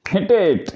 Hit it.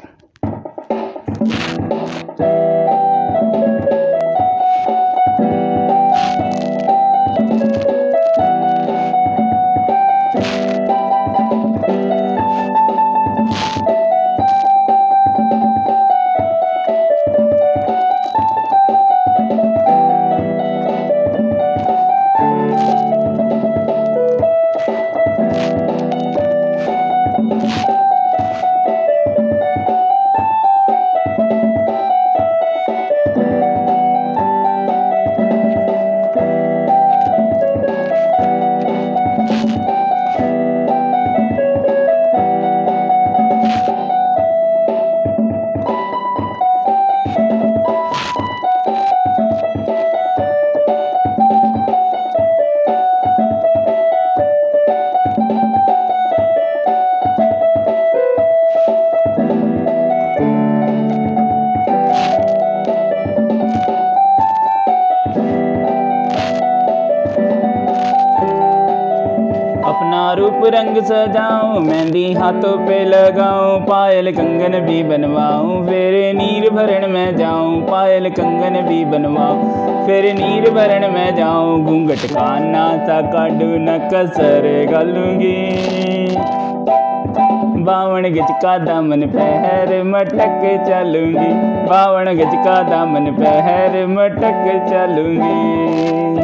अपना रूप रंग सजाऊं, मेहंदी हाथों पे लगाऊं, पायल कंगन भी बनवाऊं, फिर नीर भरण में जाऊं, पायल कंगन भी बनवाऊं, फिर नीर भरण में जाऊं, घूंघट का नासा काढू न कसर गालूंगी, बावन गज का दामन पहर मटक चलूंगी, बावन गज का दामन पहर मटक चलूंगी।